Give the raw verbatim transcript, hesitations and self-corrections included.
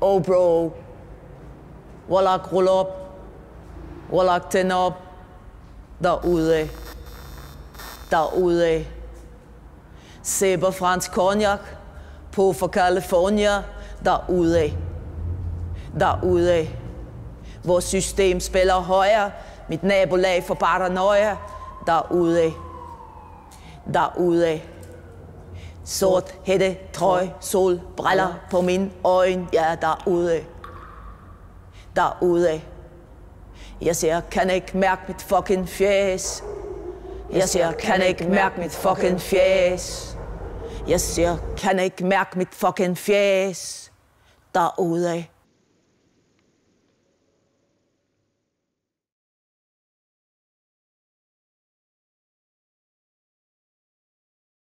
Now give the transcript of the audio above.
Oh bro. Wallach, rull op. Wallach, tænd op. Derude. Derude. Sæber fransk cognac. På for California. Derude. Derude. Vores system spiller højere. Mit nabolag får paranoia. Derude. Derude. Sort hætte, trøje, sol, briller på mine øjne. Ja, derude. Derude. Jeg siger, kan ikke mærke mit fucking fjæs. Jeg siger, kan ikke mærke mit fucking fjæs. Jeg siger, kan ikke mærke mit fucking fjæs. Derude.